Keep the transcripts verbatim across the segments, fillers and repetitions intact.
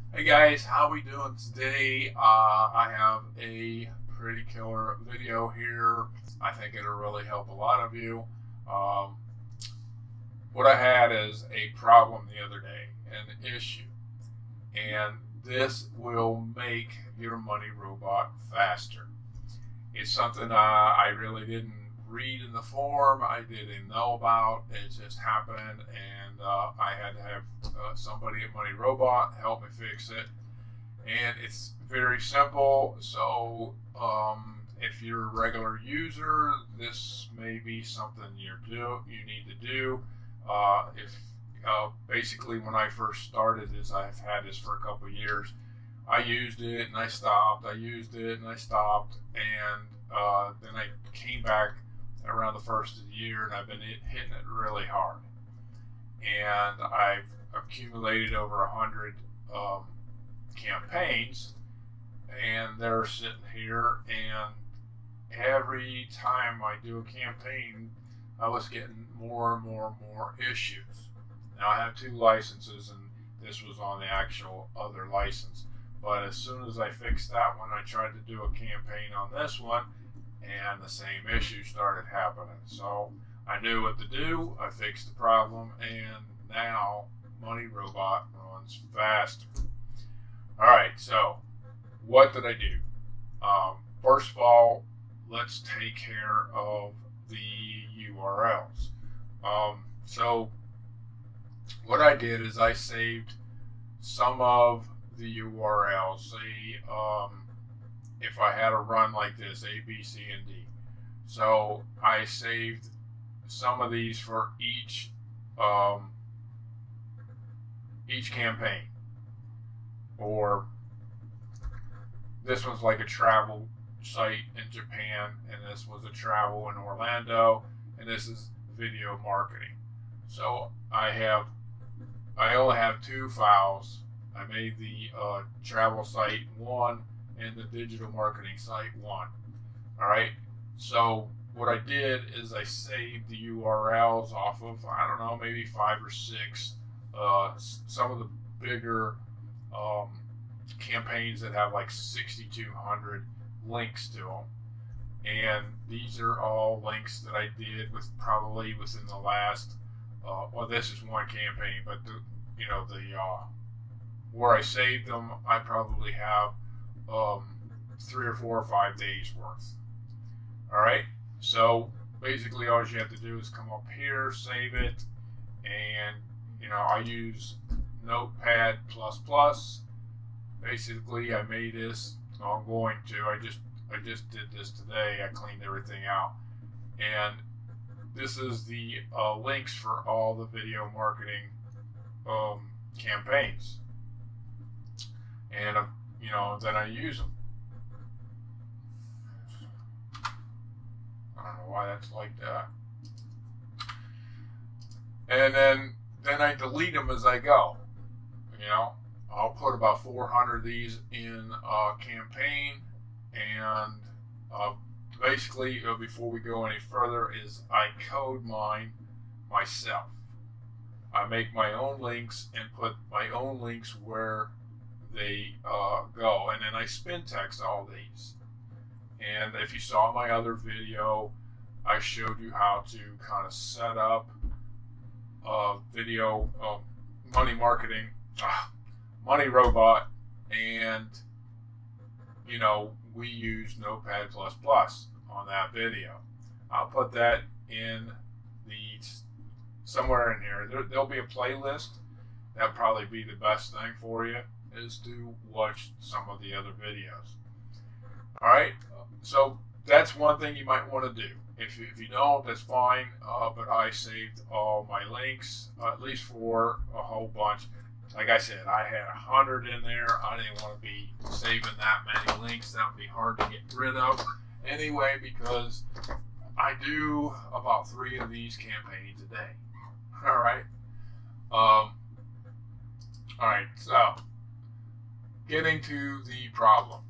Hey guys, how we doing today? Uh, I have a pretty killer video here. I think it'll really help a lot of you. Um, what I had is a problem the other day, an issue, and this will make your money robot faster. It's something uh, I really didn't read in the forum. I didn't know about. It just happened, and uh, I had to have uh, somebody at Money Robot help me fix it. And it's very simple. So um, if you're a regular user, this may be something you do you need to do. Uh, if uh, basically when I first started this, I've had this for a couple of years. I used it and I stopped. I used it and I stopped, and uh, then I came back around the first of the year, and I've been hitting it really hard. And I've accumulated over a hundred um, campaigns, and they're sitting here. And every time I do a campaign, I was getting more and more and more issues. Now I have two licenses, and this was on the actual other license. But as soon as I fixed that one, I tried to do a campaign on this one, and the same issue started happening. So I knew what to do. I fixed the problem, and now Money Robot runs faster. All right, so what did I do? Um, first of all, let's take care of the U R Ls. Um, so what I did is I saved some of the U R Ls. Say, um, if I had a run like this, A, B, C, and D. So I saved some of these for each um, each campaign. Or this one's like a travel site in Japan, and this was a travel in Orlando, and this is video marketing. So I have, I only have two files. I made the uh, travel site one and the digital marketing site one. All right. So what I did is I saved the U R Ls off of, I don't know, maybe five or six, uh, some of the bigger um, campaigns that have like sixty-two hundred links to them. And these are all links that I did with probably within the last, uh, well, this is one campaign, but the, you know, the, uh, where I saved them, I probably have um, three or four or five days worth. All right. So basically, all you have to do is come up here, save it, and you know I use Notepad plus plus. Basically, I made this. I'm going to. I just I just did this today. I cleaned everything out, and this is the uh, links for all the video marketing um, campaigns. And uh, you know, then I use them. I don't know why that's like that. And then then I delete them as I go. You know, I'll put about four hundred of these in a campaign, and uh, basically, uh, before we go any further, is I code mine myself. I make my own links and put my own links where they uh, go, and then I spin text all these. And if you saw my other video, I showed you how to kind of set up a video uh, money marketing, uh, Money Robot, and you know we use Notepad plus plus on that video. I'll put that in the somewhere in here. There, there'll be a playlist. That'll probably be the best thing for you, is to watch some of the other videos. All right, so that's one thing you might want to do. If you, if you don't, that's fine, uh, but I saved all my links, uh, at least for a whole bunch. Like I said, I had a hundred in there. I didn't want to be saving that many links. That would be hard to get rid of anyway, because I do about three of these campaigns a day. All right. Um, all right, so getting to the problem.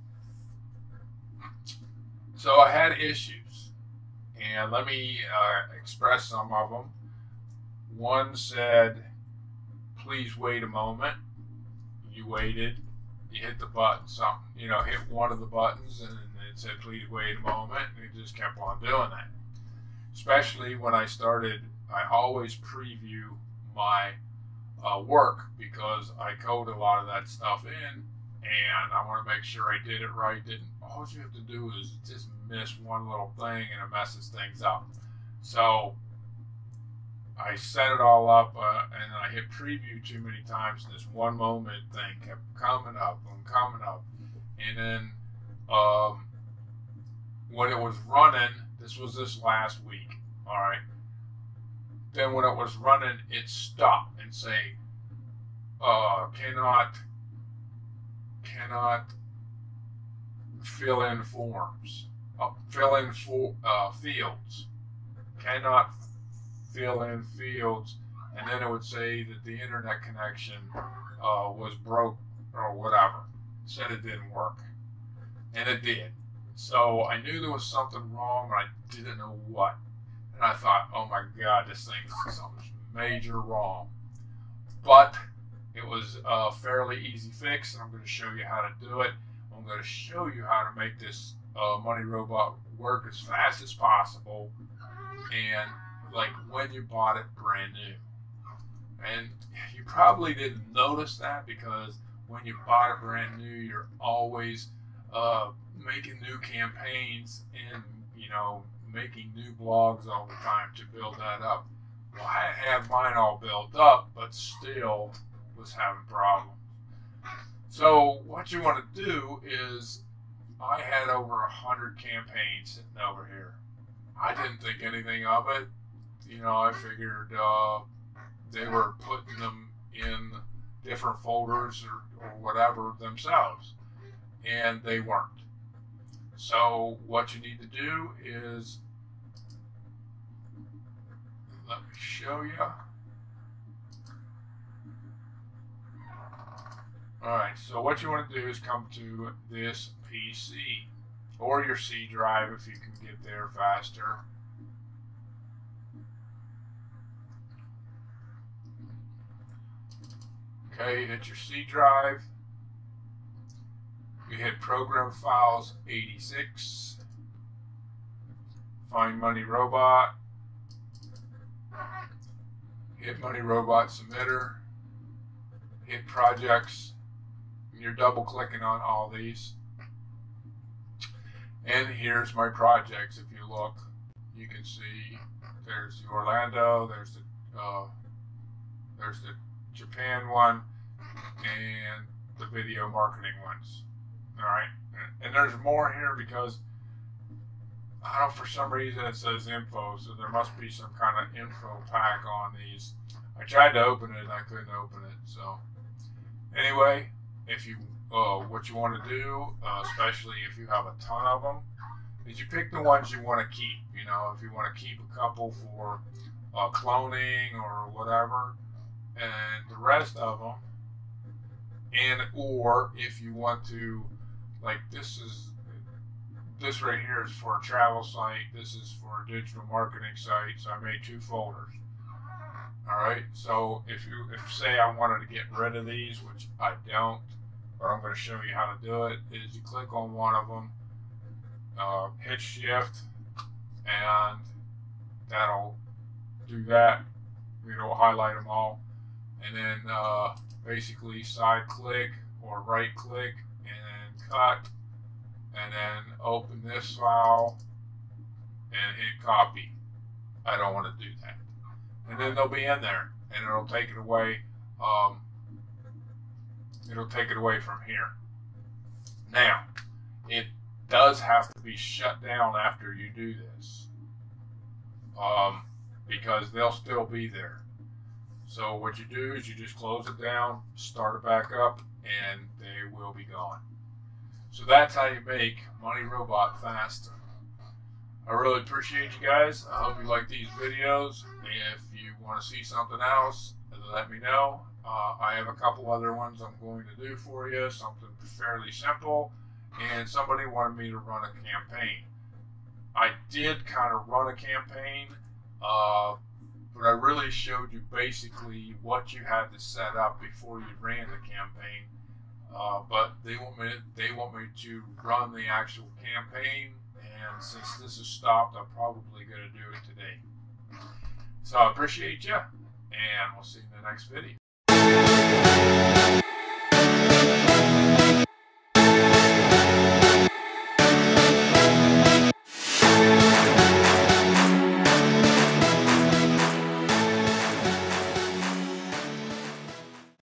So I had issues, and let me uh, express some of them. One said, please wait a moment. You waited. you hit the button, something, you know, hit one of the buttons and it said, please wait a moment, and it just kept on doing that. Especially when I started, I always preview my uh, work because I code a lot of that stuff in, and I want to make sure I did it right. Didn't, all you have to do is just miss one little thing and it messes things up. So I set it all up uh, and I hit preview too many times, and this one moment thing kept coming up and coming up. And then um, when it was running, this was this last week, all right? Then when it was running, it stopped and say, uh, cannot, cannot fill in forms, uh, fill in for, uh, fields, cannot fill in fields, and then it would say that the internet connection uh, was broke or whatever. It said it didn't work, and it did. So I knew there was something wrong, but I didn't know what. And I thought, oh my God, this thing's something's major wrong. But it was a fairly easy fix, and I'm going to show you how to do it. I'm going to show you how to make this uh, Money Robot work as fast as possible, and like when you bought it brand new. And you probably didn't notice that because when you bought it brand new, you're always uh, making new campaigns and, you know, making new blogs all the time to build that up. Well, I have mine all built up, but still was having problems. So what you want to do is, I had over a hundred campaigns sitting over here. I didn't think anything of it. You know, I figured uh, they were putting them in different folders or, or whatever themselves, and they weren't. So what you need to do is, let me show you. Alright, so what you want to do is come to this P C, or your C drive if you can get there faster. Okay, hit your C drive. You hit Program Files eighty-six. Find Money Robot. Hit Money Robot Submitter. Hit Projects. And you're double clicking on all these. And here's my projects. If you look, you can see there's the Orlando, there's the uh, there's the Japan one, and the video marketing ones. All right, and there's more here because I don't know, for some reason it says info, so there must be some kind of info pack on these. I tried to open it and I couldn't open it. So anyway, if you uh, what you want to do, uh, especially if you have a ton of them, is you pick the ones you want to keep. You know, if you want to keep a couple for uh, cloning or whatever, and the rest of them, and or if you want to, like this is this right here is for a travel site, this is for a digital marketing site, so I made two folders. All right, so if you if say I wanted to get rid of these, which I don't, but I'm going to show you how to do it, is you click on one of them, uh, hit shift, and that'll do that. It'll highlight them all. And then uh, basically side click or right click and cut, and then open this file and hit copy. I don't want to do that. And then they'll be in there, and it'll take it away. Um, it'll take it away from here. Now, it does have to be shut down after you do this, um, because they'll still be there. So what you do is you just close it down, start it back up, and they will be gone. So that's how you make Money Robot faster. I really appreciate you guys. I hope you like these videos. If you want to see something else, let me know. Uh, I have a couple other ones I'm going to do for you, something fairly simple, and somebody wanted me to run a campaign. I did kind of run a campaign, uh, but I really showed you basically what you had to set up before you ran the campaign. Uh, but they want me they want me to run the actual campaign, and since this is stopped, I'm probably going to do it today. So I appreciate you, and we'll see you in the next video.